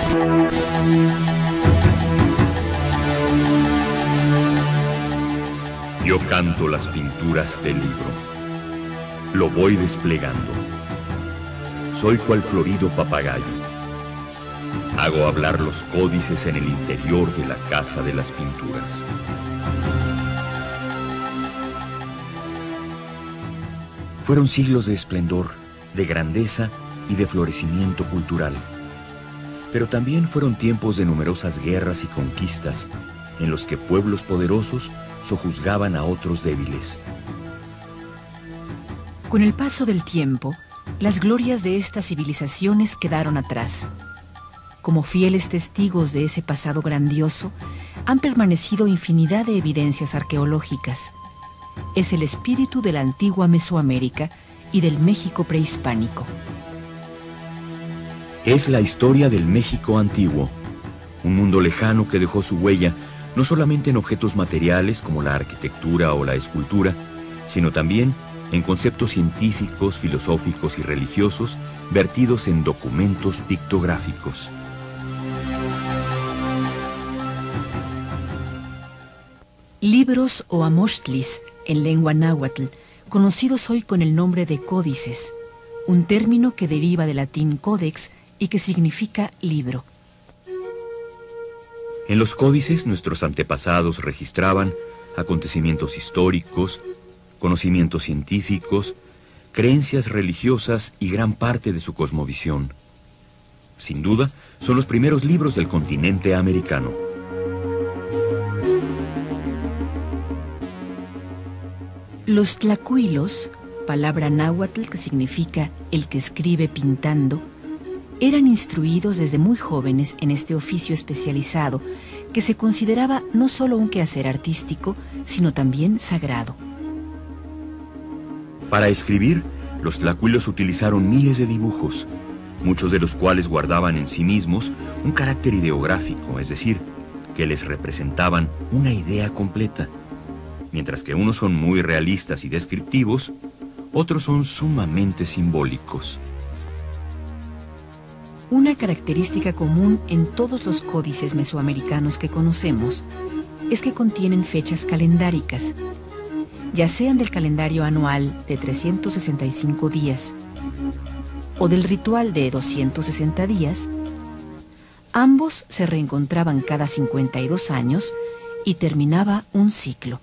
Yo canto las pinturas del libro, lo voy desplegando. Soy cual florido papagayo. Hago hablar los códices en el interior de la casa de las pinturas. Fueron siglos de esplendor, de grandeza y de florecimiento cultural. Pero también fueron tiempos de numerosas guerras y conquistas, en los que pueblos poderosos sojuzgaban a otros débiles. Con el paso del tiempo, las glorias de estas civilizaciones quedaron atrás. Como fieles testigos de ese pasado grandioso, han permanecido infinidad de evidencias arqueológicas. Es el espíritu de la antigua Mesoamérica y del México prehispánico. Es la historia del México antiguo, un mundo lejano que dejó su huella no solamente en objetos materiales como la arquitectura o la escultura, sino también en conceptos científicos, filosóficos y religiosos vertidos en documentos pictográficos. Libros o amochtlis, en lengua náhuatl, conocidos hoy con el nombre de códices, un término que deriva del latín codex y que significa libro. En los códices nuestros antepasados registraban acontecimientos históricos, conocimientos científicos, creencias religiosas y gran parte de su cosmovisión. Sin duda, son los primeros libros del continente americano. Los tlacuilos, palabra náhuatl que significa el que escribe pintando, eran instruidos desde muy jóvenes en este oficio especializado que se consideraba no solo un quehacer artístico, sino también sagrado. Para escribir, los tlacuilos utilizaron miles de dibujos, muchos de los cuales guardaban en sí mismos un carácter ideográfico, es decir, que les representaban una idea completa. Mientras que unos son muy realistas y descriptivos, otros son sumamente simbólicos. Una característica común en todos los códices mesoamericanos que conocemos es que contienen fechas calendáricas, ya sean del calendario anual de 365 días o del ritual de 260 días. Ambos se reencontraban cada 52 años y terminaba un ciclo.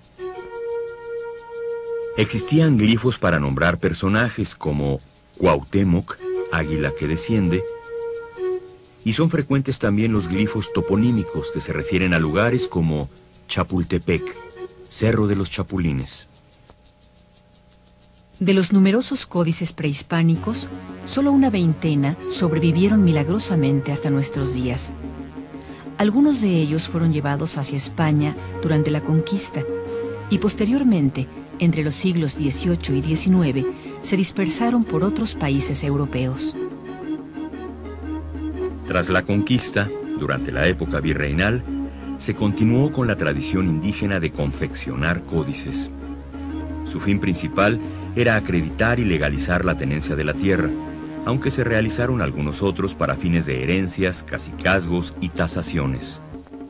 Existían glifos para nombrar personajes como Cuauhtémoc, águila que desciende, y son frecuentes también los glifos toponímicos que se refieren a lugares como Chapultepec, Cerro de los Chapulines. De los numerosos códices prehispánicos, solo una veintena sobrevivieron milagrosamente hasta nuestros días. Algunos de ellos fueron llevados hacia España durante la conquista y posteriormente, entre los siglos XVIII y XIX, se dispersaron por otros países europeos. Tras la conquista, durante la época virreinal, se continuó con la tradición indígena de confeccionar códices. Su fin principal era acreditar y legalizar la tenencia de la tierra, aunque se realizaron algunos otros para fines de herencias, cacicazgos y tasaciones.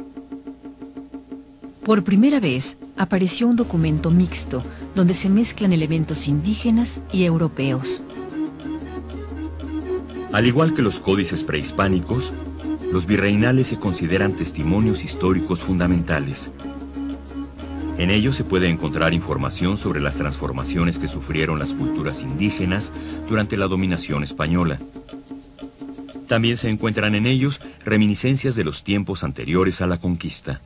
Por primera vez apareció un documento mixto donde se mezclan elementos indígenas y europeos. Al igual que los códices prehispánicos, los virreinales se consideran testimonios históricos fundamentales. En ellos se puede encontrar información sobre las transformaciones que sufrieron las culturas indígenas durante la dominación española. También se encuentran en ellos reminiscencias de los tiempos anteriores a la conquista.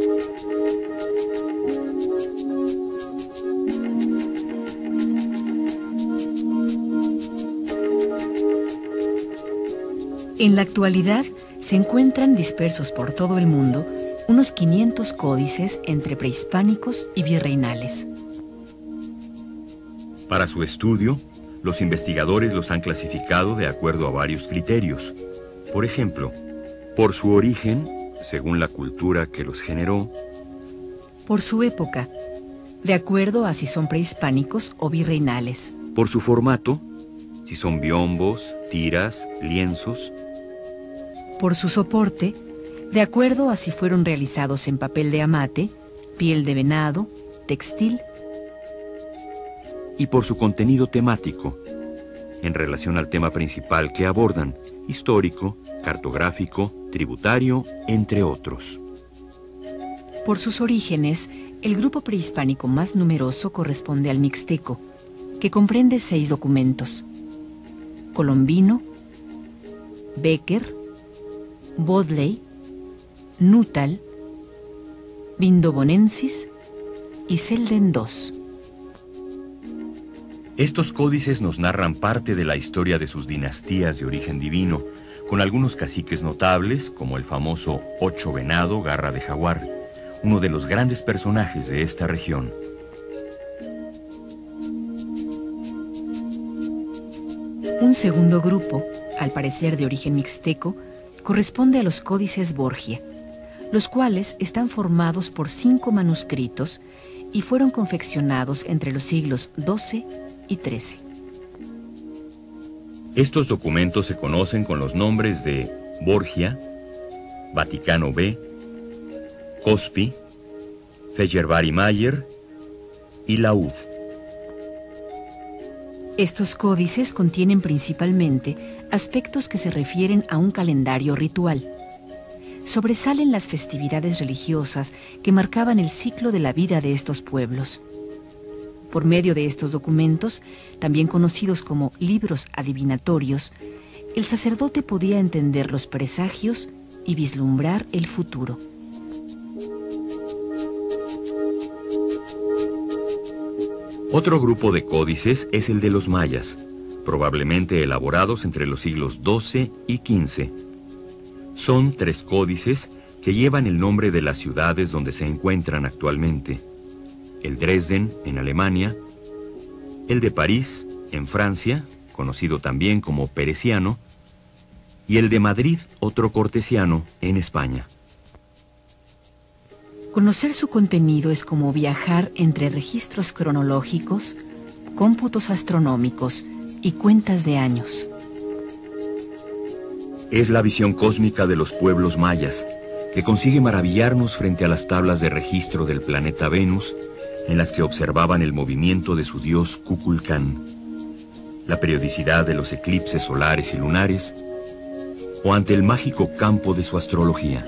En la actualidad se encuentran dispersos por todo el mundo unos 500 códices entre prehispánicos y virreinales. Para su estudio, los investigadores los han clasificado de acuerdo a varios criterios. Por ejemplo, por su origen, según la cultura que los generó. Por su época, de acuerdo a si son prehispánicos o virreinales. Por su formato, si son biombos, tiras, lienzos. Por su soporte, de acuerdo a si fueron realizados en papel de amate, piel de venado, textil, y por su contenido temático, en relación al tema principal que abordan, histórico, cartográfico, tributario, entre otros. Por sus orígenes, el grupo prehispánico más numeroso corresponde al mixteco, que comprende 6 documentos: Colombino, Becker, Bodley, Nuttall, Vindobonensis y Selden II. Estos códices nos narran parte de la historia de sus dinastías de origen divino, con algunos caciques notables, como el famoso Ocho Venado, Garra de Jaguar, uno de los grandes personajes de esta región. Un segundo grupo, al parecer de origen mixteco, corresponde a los códices Borgia, los cuales están formados por 5 manuscritos y fueron confeccionados entre los siglos XII y XIII. Estos documentos se conocen con los nombres de Borgia, Vaticano B, Cospi, Feyerbari-Mayer y Laud. Estos códices contienen principalmente aspectos que se refieren a un calendario ritual. Sobresalen las festividades religiosas que marcaban el ciclo de la vida de estos pueblos. Por medio de estos documentos, también conocidos como libros adivinatorios, el sacerdote podía entender los presagios y vislumbrar el futuro. Otro grupo de códices es el de los mayas, probablemente elaborados entre los siglos XII y XV. Son 3 códices que llevan el nombre de las ciudades donde se encuentran actualmente: el Dresden, en Alemania; el de París, en Francia, conocido también como Peresiano; y el de Madrid, otro cortesiano, en España. Conocer su contenido es como viajar entre registros cronológicos, cómputos astronómicos y cuentas de años. Es la visión cósmica de los pueblos mayas, que consigue maravillarnos frente a las tablas de registro del planeta Venus, en las que observaban el movimiento de su dios Kukulcán, la periodicidad de los eclipses solares y lunares, o ante el mágico campo de su astrología.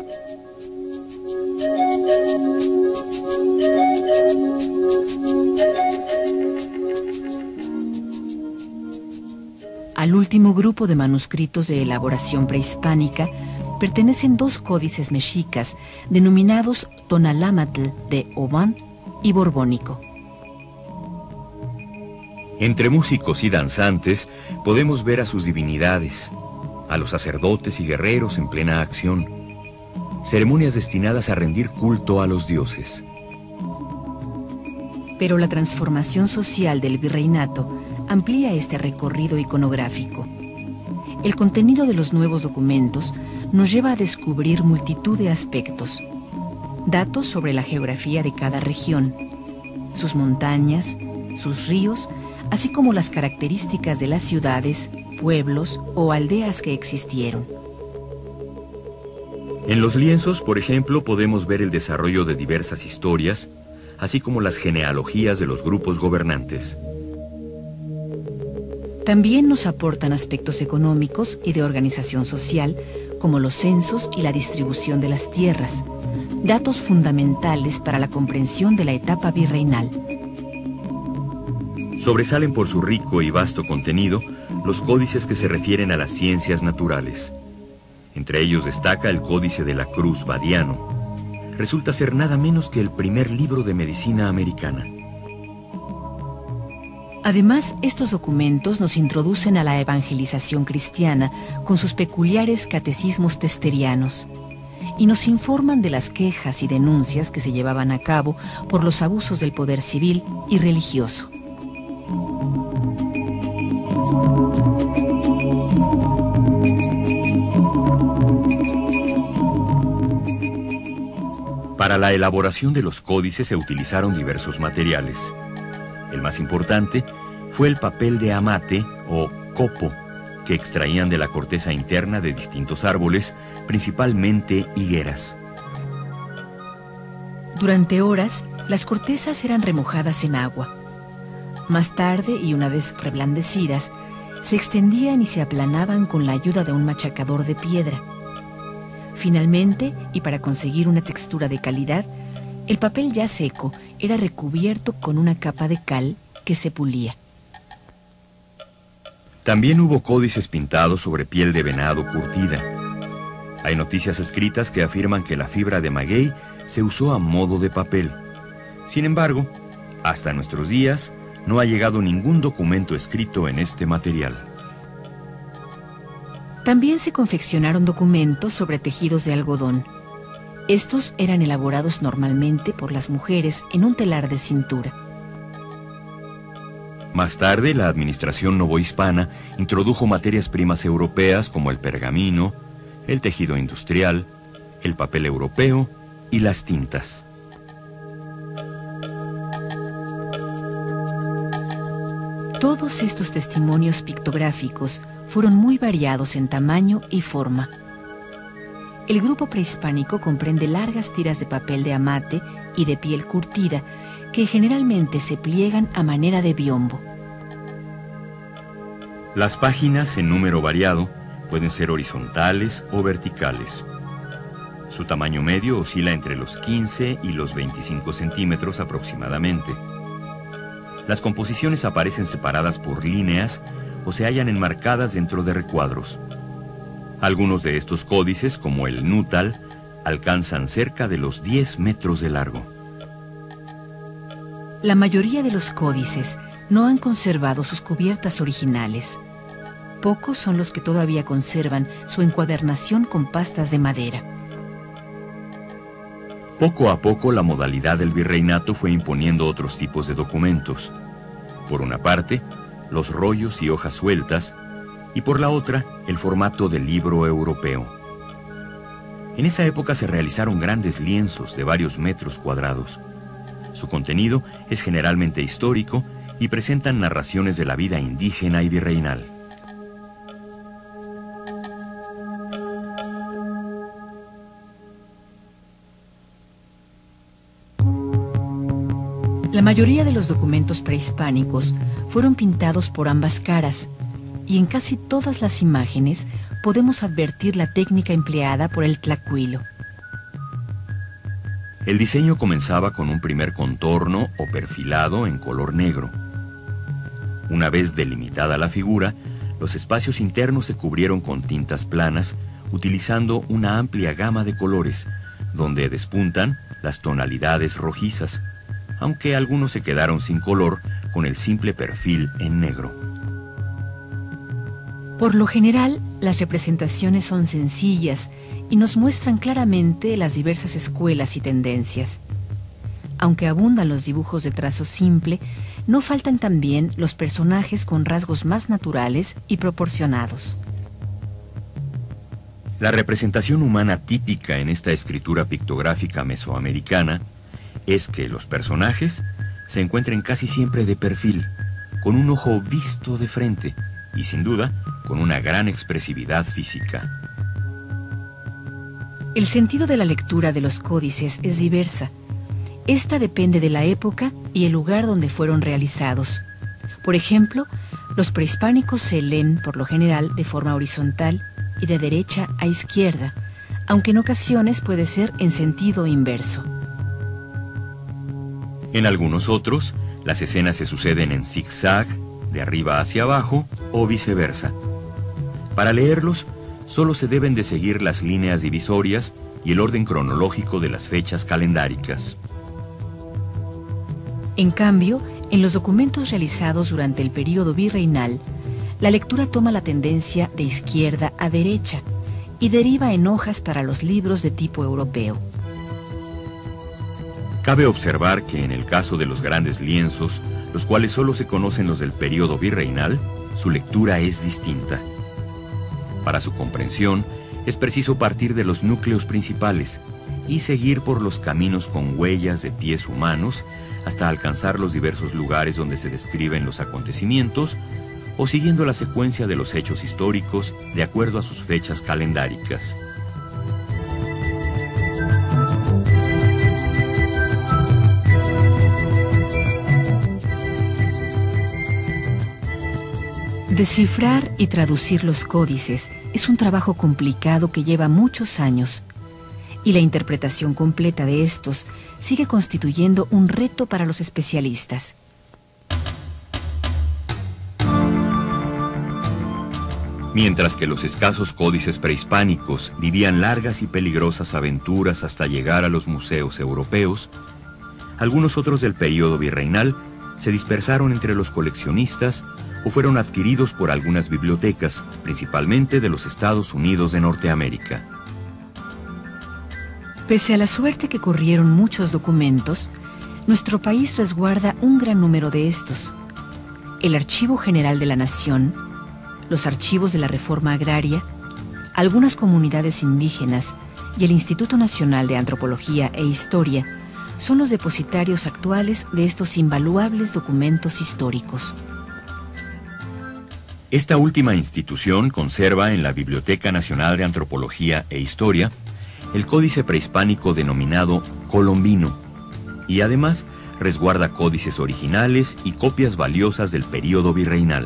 Al último grupo de manuscritos de elaboración prehispánica pertenecen 2 códices mexicas denominados Tonalámatl de Obán y Borbónico. Entre músicos y danzantes podemos ver a sus divinidades, a los sacerdotes y guerreros en plena acción, ceremonias destinadas a rendir culto a los dioses. Pero la transformación social del virreinato amplía este recorrido iconográfico. El contenido de los nuevos documentos nos lleva a descubrir multitud de aspectos, datos sobre la geografía de cada región, sus montañas, sus ríos, así como las características de las ciudades, pueblos o aldeas que existieron. En los lienzos, por ejemplo, podemos ver el desarrollo de diversas historias, así como las genealogías de los grupos gobernantes. También nos aportan aspectos económicos y de organización social, como los censos y la distribución de las tierras, datos fundamentales para la comprensión de la etapa virreinal. Sobresalen por su rico y vasto contenido los códices que se refieren a las ciencias naturales. Entre ellos destaca el Códice de la Cruz Badiano. Resulta ser nada menos que el primer libro de medicina americana. Además, estos documentos nos introducen a la evangelización cristiana con sus peculiares catecismos testerianos y nos informan de las quejas y denuncias que se llevaban a cabo por los abusos del poder civil y religioso. Para la elaboración de los códices se utilizaron diversos materiales. El más importante fue el papel de amate o copo, que extraían de la corteza interna de distintos árboles, principalmente higueras. Durante horas, las cortezas eran remojadas en agua. Más tarde, y una vez reblandecidas, se extendían y se aplanaban con la ayuda de un machacador de piedra. Finalmente, y para conseguir una textura de calidad, el papel ya seco era recubierto con una capa de cal que se pulía. También hubo códices pintados sobre piel de venado curtida. Hay noticias escritas que afirman que la fibra de maguey se usó a modo de papel. Sin embargo, hasta nuestros días, no ha llegado ningún documento escrito en este material. También se confeccionaron documentos sobre tejidos de algodón. Estos eran elaborados normalmente por las mujeres en un telar de cintura. Más tarde, la administración novohispana introdujo materias primas europeas como el pergamino, el tejido industrial, el papel europeo y las tintas. Todos estos testimonios pictográficos fueron muy variados en tamaño y forma. El grupo prehispánico comprende largas tiras de papel de amate y de piel curtida que generalmente se pliegan a manera de biombo. Las páginas en número variado pueden ser horizontales o verticales. Su tamaño medio oscila entre los 15 y los 25 centímetros aproximadamente. Las composiciones aparecen separadas por líneas o se hallan enmarcadas dentro de recuadros. Algunos de estos códices, como el nútal, alcanzan cerca de los 10 metros de largo. La mayoría de los códices no han conservado sus cubiertas originales. Pocos son los que todavía conservan su encuadernación con pastas de madera. Poco a poco la modalidad del virreinato fue imponiendo otros tipos de documentos. Por una parte, los rollos y hojas sueltas, y por la otra, el formato del libro europeo. En esa época se realizaron grandes lienzos de varios metros cuadrados. Su contenido es generalmente histórico y presentan narraciones de la vida indígena y virreinal. La mayoría de los documentos prehispánicos fueron pintados por ambas caras, y en casi todas las imágenes podemos advertir la técnica empleada por el tlacuilo. El diseño comenzaba con un primer contorno o perfilado en color negro. Una vez delimitada la figura, los espacios internos se cubrieron con tintas planas, utilizando una amplia gama de colores, donde despuntan las tonalidades rojizas, aunque algunos se quedaron sin color con el simple perfil en negro. Por lo general, las representaciones son sencillas y nos muestran claramente las diversas escuelas y tendencias. Aunque abundan los dibujos de trazo simple, no faltan también los personajes con rasgos más naturales y proporcionados. La representación humana típica en esta escritura pictográfica mesoamericana es que los personajes se encuentren casi siempre de perfil, con un ojo visto de frente y, sin duda, con una gran expresividad física. El sentido de la lectura de los códices es diversa. Esta depende de la época y el lugar donde fueron realizados. Por ejemplo, los prehispánicos se leen, por lo general, de forma horizontal y de derecha a izquierda, aunque en ocasiones puede ser en sentido inverso. En algunos otros, las escenas se suceden en zigzag, de arriba hacia abajo o viceversa. Para leerlos, solo se deben de seguir las líneas divisorias y el orden cronológico de las fechas calendáricas. En cambio, en los documentos realizados durante el período virreinal, la lectura toma la tendencia de izquierda a derecha y deriva en hojas para los libros de tipo europeo. Cabe observar que en el caso de los grandes lienzos, los cuales solo se conocen los del período virreinal, su lectura es distinta. Para su comprensión, es preciso partir de los núcleos principales y seguir por los caminos con huellas de pies humanos hasta alcanzar los diversos lugares donde se describen los acontecimientos o siguiendo la secuencia de los hechos históricos de acuerdo a sus fechas calendáricas. Descifrar y traducir los códices es un trabajo complicado que lleva muchos años, y la interpretación completa de estos sigue constituyendo un reto para los especialistas. Mientras que los escasos códices prehispánicos vivían largas y peligrosas aventuras hasta llegar a los museos europeos, algunos otros del período virreinal se dispersaron entre los coleccionistas o fueron adquiridos por algunas bibliotecas, principalmente de los Estados Unidos de Norteamérica. Pese a la suerte que corrieron muchos documentos, nuestro país resguarda un gran número de estos. El Archivo General de la Nación, los archivos de la Reforma Agraria, algunas comunidades indígenas y el Instituto Nacional de Antropología e Historia son los depositarios actuales de estos invaluables documentos históricos. Esta última institución conserva en la Biblioteca Nacional de Antropología e Historia el códice prehispánico denominado Colombino, y además resguarda códices originales y copias valiosas del período virreinal.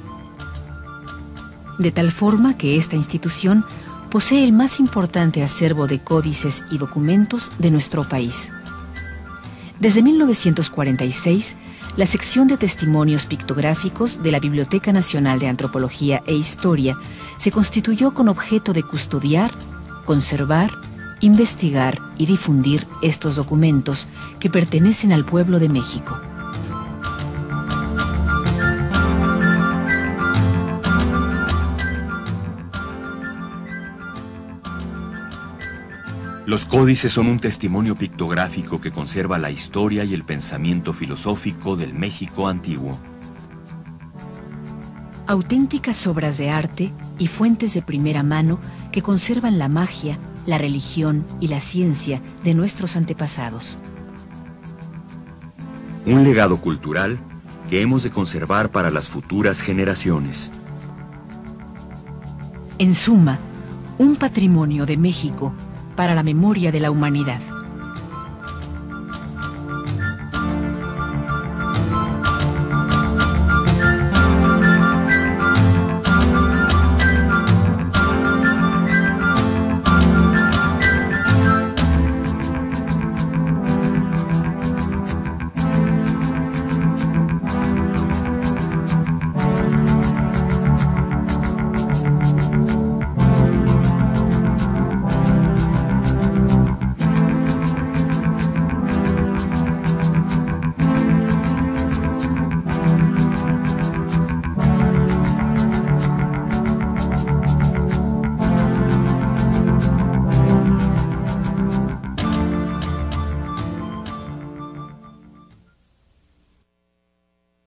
De tal forma que esta institución posee el más importante acervo de códices y documentos de nuestro país. Desde 1946, la sección de testimonios pictográficos de la Biblioteca Nacional de Antropología e Historia se constituyó con objeto de custodiar, conservar, investigar y difundir estos documentos que pertenecen al pueblo de México. Los códices son un testimonio pictográfico que conserva la historia y el pensamiento filosófico del México antiguo. Auténticas obras de arte y fuentes de primera mano que conservan la magia, la religión y la ciencia de nuestros antepasados. Un legado cultural que hemos de conservar para las futuras generaciones. En suma, un patrimonio de México para la memoria de la humanidad.